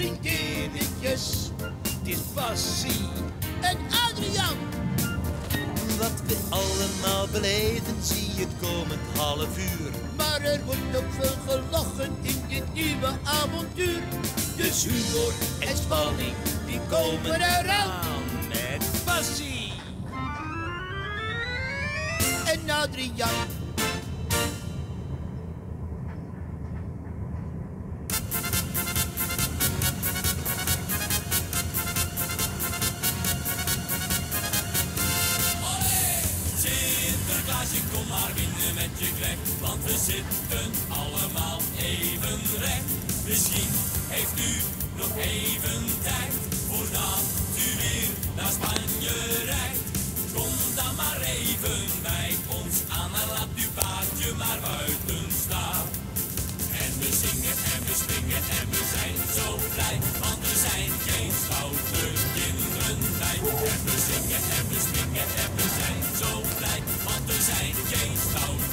vriendinnetjes. Het is Bassie en Adriaan. Wat we allemaal beleven, zie je het komend half uur. Maar er wordt ook veel gelachen in dit nieuwe avontuur. Dus humor en spanning, die komen eraan. Met Bassie En Adriaan. Sinterklaasje, kom maar binnen met je krek, want we zitten allemaal even recht. Misschien heeft u nog even tijd, voordat u weer naar Spanje rijdt. Kom dan maar even bij ons aan en laat uw paardje maar buiten staan. En we zingen en we springen en we zijn zo blij, want er zijn geen stoute kinderen bij. En we zingen en we springen en we zijn zo blij, want er zijn geen stoute